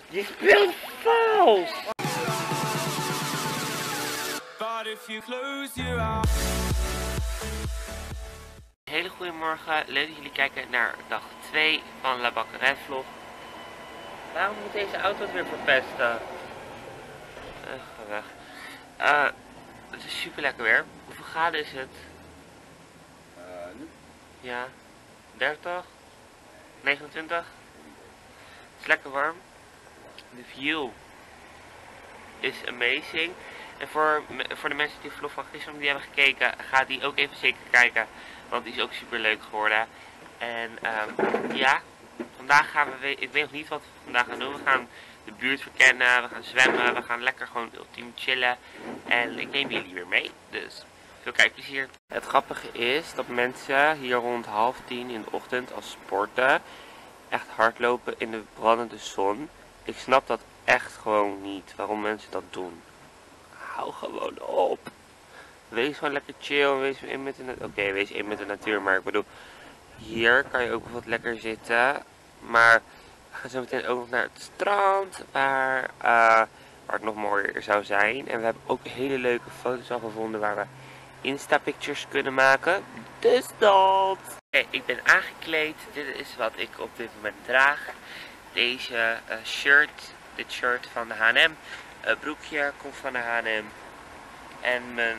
Je speelt vals! Hele goede morgen, leuk dat jullie kijken naar dag 2 van La Bakkerij vlog. Waarom moet deze auto het weer verpesten? Ga weg. Het is super lekker weer. Hoeveel graden is het? Nu? Ja, 30? 29? Het is lekker warm. De view is amazing. En voor de mensen die de vlog van gisteren niet hebben gekeken, ga die ook even zeker kijken. Want die is ook super leuk geworden. En ja, vandaag gaan we, ik weet nog niet wat we vandaag gaan doen. We gaan de buurt verkennen, we gaan zwemmen, we gaan lekker gewoon ultiem chillen. En ik neem jullie weer mee, dus veel kijkplezier. Het grappige is dat mensen hier rond 9:30 in de ochtend als sporten echt hardlopen in de brandende zon. Ik snap dat echt gewoon niet, waarom mensen dat doen. Hou gewoon op. Wees gewoon lekker chill, wees in met de natuur. Oké, wees in met de natuur, maar ik bedoel, hier kan je ook wat lekker zitten. Maar we gaan zo meteen ook nog naar het strand, waar het nog mooier zou zijn. En we hebben ook hele leuke foto's al gevonden waar we Insta-pictures kunnen maken. Dus dat! Oké, ik ben aangekleed. Dit is wat ik op dit moment draag. Deze shirt, dit shirt van de H&M. Broekje komt van de H&M. En mijn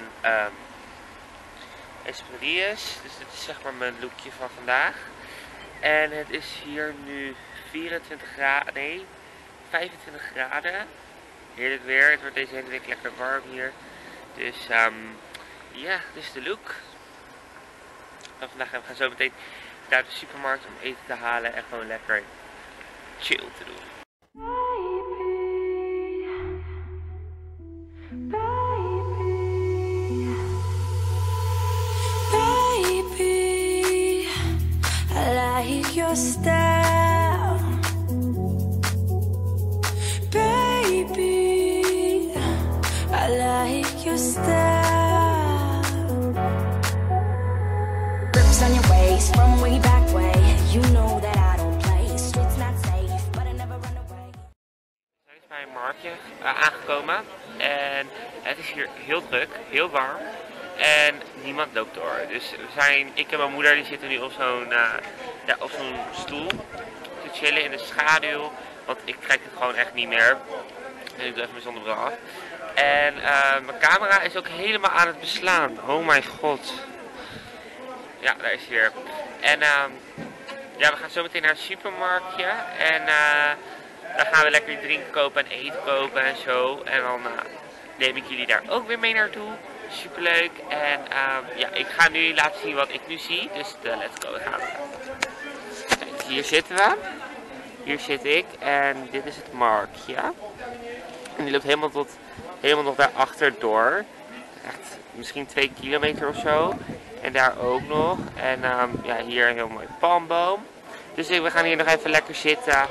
Espadrilles. Dus dit is zeg maar mijn lookje van vandaag. En het is hier nu 24 graden, nee, 25 graden. Heerlijk weer. Het wordt deze hele week lekker warm hier. Dus ja, dit is de look. En vandaag gaan we zo meteen naar de supermarkt om eten te halen en gewoon lekker chill te doen. Baby, I like your style. Baby, I like your style. Rips on your waist from way back way. You know that I don't play. Streets not safe, but I never run away. We zijn bij een marktje aangekomen en het is hier heel druk, heel warm. En niemand loopt door. Dus ik en mijn moeder die zitten nu op zo'n stoel te chillen in de schaduw. Want ik trek het gewoon echt niet meer. En ik doe even mijn zonnebril af. En mijn camera is ook helemaal aan het beslaan. Oh mijn god. Ja, daar is hij weer. En ja, we gaan zo meteen naar het supermarktje. En dan gaan we lekker drinken kopen en eten kopen en zo. En dan neem ik jullie daar ook weer mee naartoe. Superleuk. En ja, ik ga nu laten zien wat ik nu zie. Dus let's go, we gaan. Kijk, hier zitten we. Hier zit ik. En dit is het marktje. En die loopt helemaal nog daarachter door. Echt misschien 2 kilometer of zo. En daar ook nog. En ja, hier een heel mooi palmboom. Dus we gaan hier nog even lekker zitten.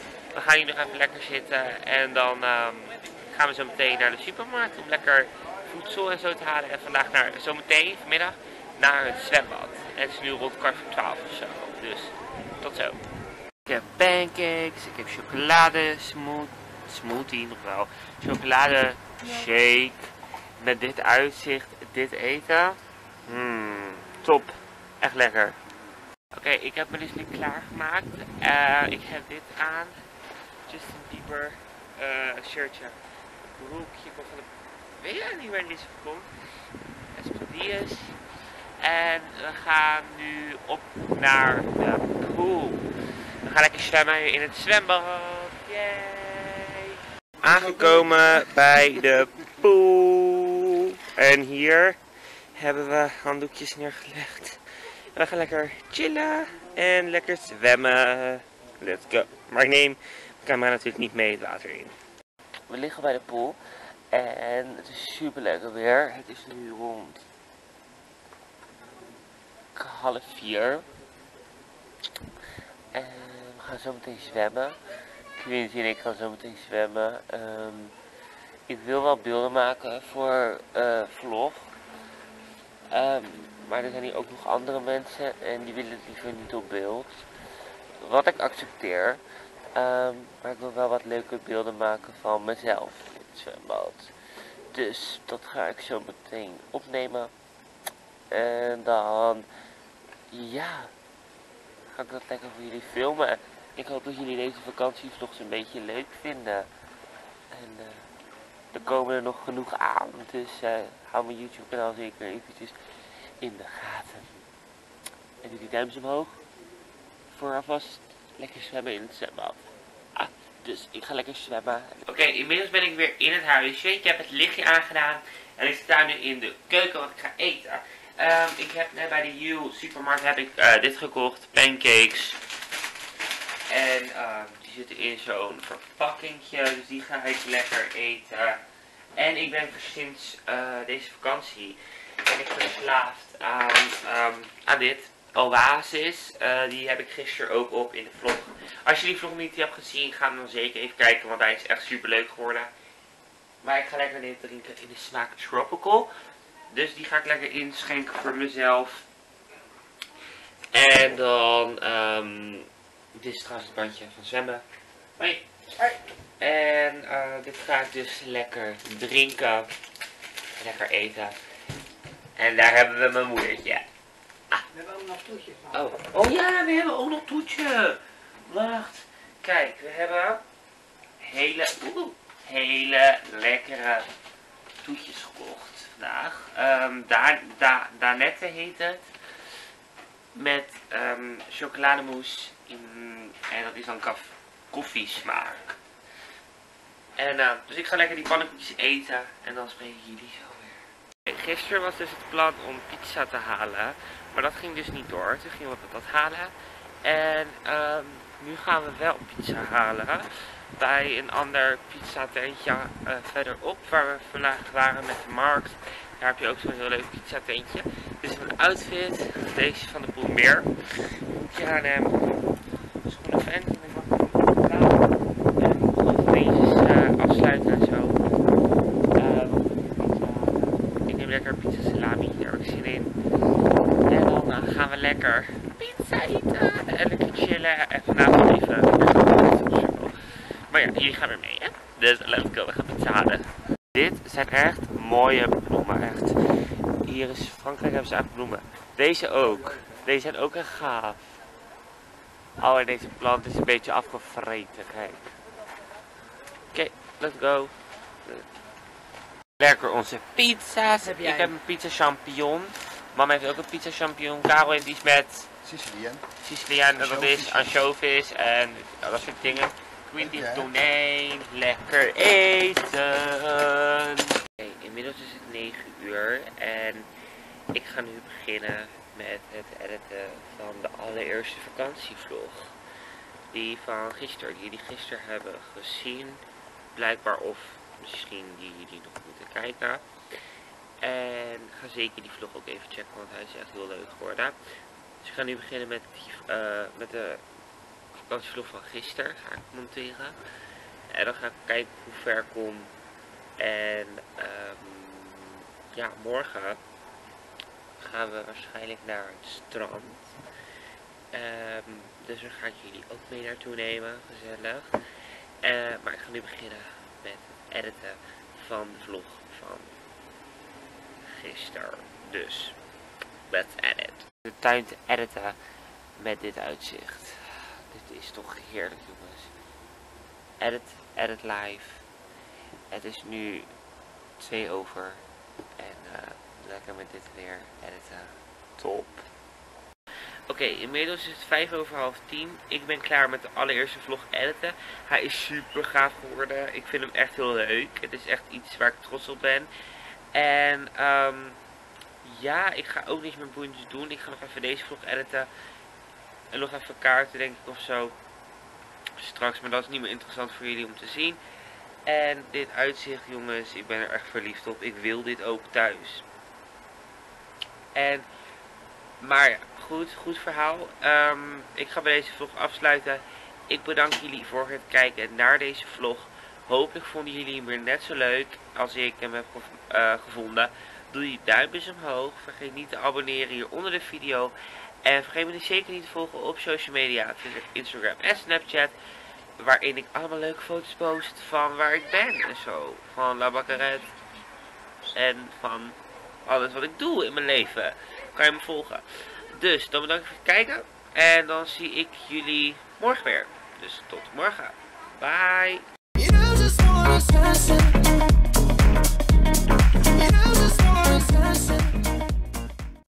En dan gaan we zo meteen naar de supermarkt om lekker voedsel en zo te halen. En vanmiddag naar het zwembad. En het is nu rond 11:15 of zo. Dus tot zo. Ik heb pancakes, ik heb smoothie nog wel. Chocolade shake. Met dit uitzicht, dit eten. Top. Echt lekker. Oké, ik heb me dus nu klaargemaakt. Ik heb dit aan. Justin Bieber shirtje. Broekje komt van de... Weet je niet waar deze komt? Espadrilles. En we gaan nu op naar de pool. We gaan lekker zwemmen in het zwembad. Yay! Aangekomen bij de pool. En hier hebben we handdoekjes neergelegd. En we gaan lekker chillen en lekker zwemmen. Let's go. Maar ik neem de camera natuurlijk niet mee het water in. We liggen bij de pool. En het is super lekker weer. Het is nu rond 3:30. En we gaan zo meteen zwemmen. Quincy en ik gaan zo meteen zwemmen. Ik wil wel beelden maken voor vlog. Maar er zijn hier ook nog andere mensen en die willen het liever niet op beeld. Wat ik accepteer. Maar ik wil wel wat leuke beelden maken van mezelf in het zwembad. Dus dat ga ik zo meteen opnemen. En dan, ja, ga ik dat lekker voor jullie filmen. Ik hoop dat jullie deze vakantievlogs een beetje leuk vinden. En er komen er nog genoeg aan. Dus hou mijn YouTube kanaal zeker eventjes in de gaten. En doe die duimpjes omhoog. Voor alvast lekker zwemmen in het zwembad. Dus ik ga lekker zwemmen. Oké, inmiddels ben ik weer in het huisje. Ik heb het lichtje aangedaan. En ik sta nu in de keuken wat ik ga eten. Ik heb net bij de Yule supermarkt heb ik dit gekocht. Pancakes. En die zitten in zo'n verpakkingje. Dus die ga ik lekker eten. En ik ben sinds deze vakantie ben ik verslaafd aan dit. Oasis. Die heb ik gisteren ook op in de vlog. Als je die vlog niet hebt gezien, ga dan zeker even kijken. Want hij is echt super leuk geworden. Maar ik ga lekker dit drinken in de smaak Tropical. Dus die ga ik lekker inschenken voor mezelf. En dan, dit is trouwens het bandje van zwemmen. Hoi. Hoi. En dit ga ik dus lekker drinken. Lekker eten. En daar hebben we mijn moedertje. We hebben ook nog toetjes. Oh ja, we hebben ook nog toetje. Wacht. Kijk, we hebben hele lekkere toetjes gekocht vandaag. Danette heet het. Met chocolademousse en dat is dan koffiesmaak. En dus ik ga lekker die pannenkoekjes eten en dan spreek ik jullie zo weer. Gisteren was dus het plan om pizza te halen, maar dat ging dus niet door. Toen gingen we dat halen. En nu gaan we wel pizza halen bij een ander pizzatentje verderop waar we vandaag waren met de markt. Daar heb je ook zo'n heel leuk pizzatentje. Dit is mijn outfit, deze van de Boelmeer. H&M, schoenen fan en ik mag en deze afsluiten en zo. Ik neem lekker pizza salami, daar heb ik zin in. En dan gaan we lekker pizza eten en lekker chillen en vanavond even of zo. Maar ja, jullie gaan weer mee, hè? Dus let's go, we gaan pizza halen. Dit zijn echt mooie bloemen, echt. Hier is Frankrijk, hebben ze echt bloemen. Deze ook. Deze zijn ook echt gaaf. Oh, en deze plant is een beetje afgevreten, kijk. Oké, let's go. Lekker onze pizza's. Ik heb een pizza champignon. Mama heeft ook een pizza champignon. Karel heeft iets met Siciliaan. En dat is ansjovis en dat soort dingen. Quinty tonijn. Lekker eten. Okay, inmiddels is het 9 uur en ik ga nu beginnen met het editen van de allereerste vakantievlog. Die van gisteren, die jullie gisteren hebben gezien. Blijkbaar of misschien die jullie nog moeten kijken. En ga zeker die vlog ook even checken, want hij is echt heel leuk geworden. Dus ik ga nu beginnen met de vakantievlog van gisteren. Ga ik monteren. En dan ga ik kijken hoe ver ik kom. En ja, morgen gaan we waarschijnlijk naar het strand. Dus daar ga ik jullie ook mee naartoe nemen. Gezellig. Maar ik ga nu beginnen met het editen van de vlog van gisteren. Dus, let's edit. De tuin te editen met dit uitzicht. Dit is toch heerlijk, jongens. Edit live. Het is nu 2 over. En lekker met dit weer editen. Top. Oké, inmiddels is het 9:05. Ik ben klaar met de allereerste vlog editen. Hij is super gaaf geworden. Ik vind hem echt heel leuk. Het is echt iets waar ik trots op ben. En ja, ik ga ook niks meer boeiends doen. Ik ga nog even deze vlog editen. En nog even kaarten, denk ik, of zo. Straks, maar dat is niet meer interessant voor jullie om te zien. En dit uitzicht, jongens, ik ben er echt verliefd op. Ik wil dit ook thuis. Maar ja, goed verhaal. Ik ga bij deze vlog afsluiten. Ik bedank jullie voor het kijken naar deze vlog. Hopelijk vonden jullie hem weer net zo leuk als ik hem heb gevonden. Doe je duimpjes omhoog. Vergeet niet te abonneren hier onder de video. En vergeet me zeker niet te volgen op social media. Twitter, Instagram en Snapchat. waarin ik allemaal leuke foto's post van waar ik ben en zo. Van La Baccarat. En van alles wat ik doe in mijn leven. Kan je me volgen. Dus dan bedankt voor het kijken. En dan zie ik jullie morgen weer. Dus tot morgen. Bye.